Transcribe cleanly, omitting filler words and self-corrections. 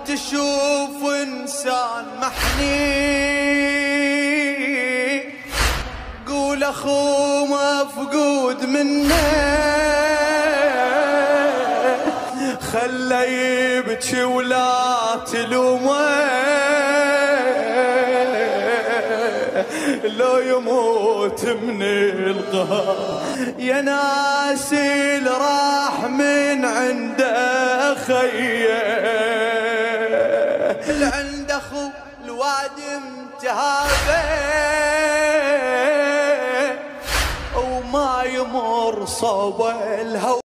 تشوف انسان محني قول اخو مفقود منه خله يبكي ولا تلومه لو يموت من القهر يا ناس اللي راح من عنده خيه اللي عند اخو الوادي متهابه وما يمر صوب الهوى